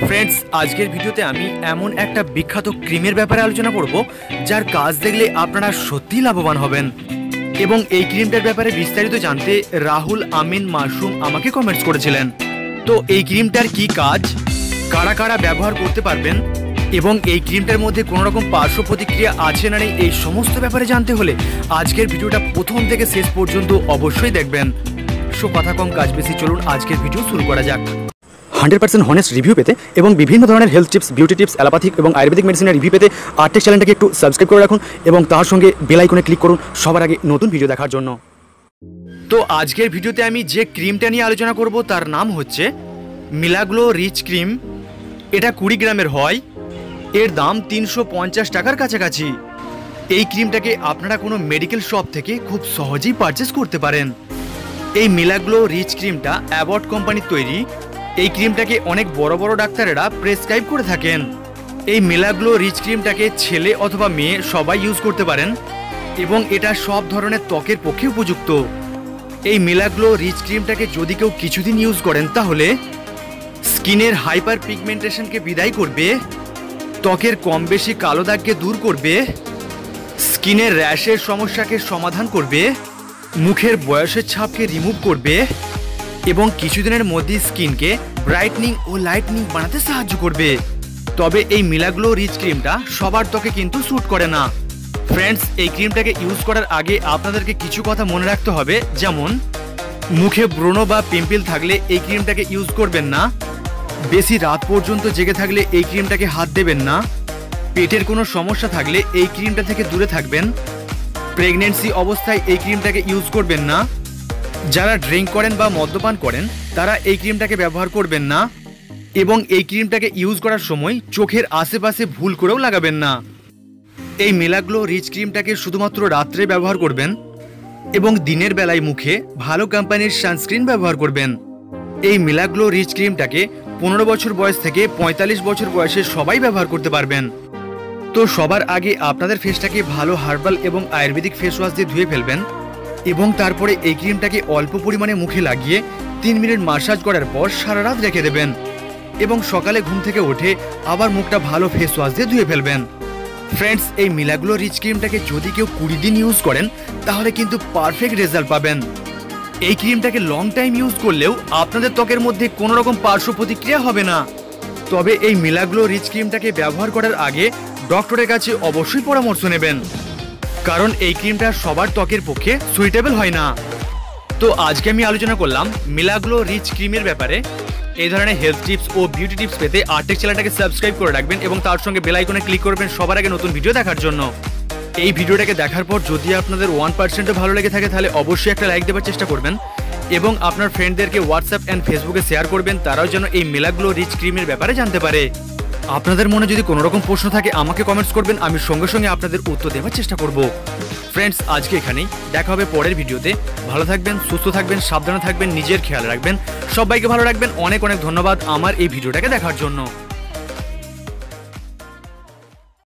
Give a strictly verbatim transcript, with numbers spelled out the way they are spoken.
Friends, আজকের ভিডিওতে আমি এমন একটা বিখ্যাত ক্রিমের ব্যাপারে আলোচনা করব যার কাজ দেখলে আপনারা সত্যিই লাভবান হবেন। এবং এই ক্রিমটার ব্যাপারে বিস্তারিত জানতে রাহুল আমিন মাশরুম আমাকে কমেন্টস করেছিলেন। তো এই ক্রিমটার কি কাজ, কারা কারা ব্যবহার করতে পারবেন এবং এই ক্রিমটার মধ্যে কোনো রকম পার্শ্ব প্রতিক্রিয়া আছে না নেই, এই সমস্ত ব্যাপারে জানতে হলে আজকের ভিডিওটা প্রথম থেকে শেষ পর্যন্ত অবশ্যই দেখবেন। সো কথা কম কাজ বেশি, চলুন আজকের ভিডিও শুরু করা যাক। হান্ড্রেড পার্সেন্ট হনেস্ট রিভিউ পেতে এবং বিভিন্ন ধরনের health tips, beauty tips, allopathic এবং আয়ুর্বেদিক মেডিসিনের রিভিউ পেতে আর্টেক চ্যানেলটাকে একটু সাবস্ক্রাইব করে রাখুন এবং তার সঙ্গে বেল আইকনে ক্লিক করুন সবার আগে নতুন ভিডিও দেখার জন্য। তো আজকের ভিডিওতে আমি যে ক্রিমটা নিয়ে আলোচনা করব তার নাম হচ্ছে মিলাগ্লো রিচ ক্রিম। এটা কুড়ি গ্রামের হয়, এর দাম তিনশো পঞ্চাশ টাকার কাছাকাছি। এই ক্রিমটাকে আপনারা কোনো মেডিকেল শপ থেকে খুব সহজেই পারচেস করতে পারেন। এই মিলাগ্লো রিচ ক্রিমটা অ্যাবট কোম্পানির তৈরি। এই ক্রিমটাকে অনেক বড় বড় ডাক্তারেরা প্রেসক্রাইব করে থাকেন। এই মিলাগ্লো রিচ ক্রিমটাকে ছেলে অথবা মেয়ে সবাই ইউজ করতে পারেন এবং এটা সব ধরনের ত্বকের পক্ষে উপযুক্ত। এই মিলাগ্লো রিচ ক্রিমটাকে যদি কেউ কিছুদিন ইউজ করেন তাহলে স্কিনের হাইপার পিগমেন্টেশনকে বিদায় করবে, ত্বকের কম বেশি কালো দাগকে দূর করবে, স্কিনের র্যাশের সমস্যাকে সমাধান করবে, মুখের বয়সের ছাপকে রিমুভ করবে এবং কিছুদিনের মধ্যে স্কিনকে ব্রাইটনিং ও লাইটনিং বানাতে সাহায্য করবে। তবে এই মিলাগ্লো রিচ ক্রিমটা সবার ত্বকে কিন্তু স্যুট করে না। ফ্রেন্ডস, এই ক্রিমটাকে ইউজ করার আগে আপনাদেরকে কিছু কথা মনে রাখতে হবে, যেমন মুখে ব্রণ বা পিম্পল থাকলে এই ক্রিমটাকে ইউজ করবেন না, বেশি রাত পর্যন্ত জেগে থাকলে এই ক্রিমটাকে হাত দেবেন না, পেটের কোনো সমস্যা থাকলে এই ক্রিমটা থেকে দূরে থাকবেন, প্রেগনেন্সি অবস্থায় এই ক্রিমটাকে ইউজ করবেন না, যারা ড্রিঙ্ক করেন বা মদ্যপান করেন তারা এই ক্রিমটাকে ব্যবহার করবেন না এবং এই ক্রিমটাকে ইউজ করার সময় চোখের আশেপাশে ভুল করেও লাগাবেন না। এই মিলাগ্লো রিচ ক্রিমটাকে শুধুমাত্র রাত্রে ব্যবহার করবেন এবং দিনের বেলায় মুখে ভালো কোম্পানির সানস্ক্রিন ব্যবহার করবেন। এই মিলাগ্লো রিচ ক্রিমটাকে পনেরো বছর বয়স থেকে পঁয়তাল্লিশ বছর বয়সে সবাই ব্যবহার করতে পারবেন। তো সবার আগে আপনাদের ফেসটাকে ভালো হার্বাল এবং আয়ুর্বেদিক ফেস ওয়াশ দিয়ে ধুয়ে ফেলবেন এবং তারপরে এই ক্রিমটাকে অল্প পরিমাণে মুখে লাগিয়ে তিন মিনিট মাসাজ করার পর সারা রাত রেখে দেবেন এবং সকালে ঘুম থেকে উঠে আবার মুখটা ভালো ফেস ওয়াশ দিয়ে ধুয়ে ফেলবেন। ফ্রেন্ডস, এই মিলাগ্লো রিচ ক্রিমটাকে যদি কেউ কুড়ি দিন ইউজ করেন তাহলে কিন্তু পারফেক্ট রেজাল্ট পাবেন। এই ক্রিমটাকে লং টাইম ইউজ করলেও আপনাদের ত্বকের মধ্যে কোনো রকম পার্শ্ব প্রতিক্রিয়া হবে না। তবে এই মিলাগ্লো রিচ ক্রিমটাকে ব্যবহার করার আগে ডক্টরের কাছে অবশ্যই পরামর্শ নেবেন, কারণ এই ক্রিমটা সবার ত্বকের পক্ষে সুইটেবল হয় না। তো আজকে আমি আলোচনা করলাম মিলাগ্লো রিচ ক্রিমের ব্যাপারে। এই ধরনের হেলথ টিপস ও বিউটি টিপস পেতে আর্টেক চ্যানেলটাকে সাবস্ক্রাইব করে রাখবেন এবং তার সঙ্গে বেল আইকনে ক্লিক করবেন সবার আগে নতুন ভিডিও দেখার জন্য। এই ভিডিওটাকে দেখার পর যদি আপনাদের ওয়ান পার্সেন্টও ভালো লেগে থাকে তাহলে অবশ্যই একটা লাইক দেওয়ার চেষ্টা করবেন এবং আপনার ফ্রেন্ডদেরকে হোয়াটসঅ্যাপ অ্যান্ড ফেসবুকে শেয়ার করবেন, তারাও যেন এই মিলাগ্লো রিচ ক্রিমের ব্যাপারে জানতে পারে। আপনাদের মনে যদি কোনো রকম প্রশ্ন থাকে আমাকে কমেন্টস করবেন, আমি সঙ্গে সঙ্গে আপনাদের উত্তর দেওয়ার চেষ্টা করব। ফ্রেন্ডস, আজকে এখানেই, দেখা হবে পরের ভিডিওতে। ভালো থাকবেন, সুস্থ থাকবেন, সাবধানে থাকবেন, নিজের খেয়াল রাখবেন, সবাইকে ভালো রাখবেন। অনেক অনেক ধন্যবাদ আমার এই ভিডিওটাকে দেখার জন্য।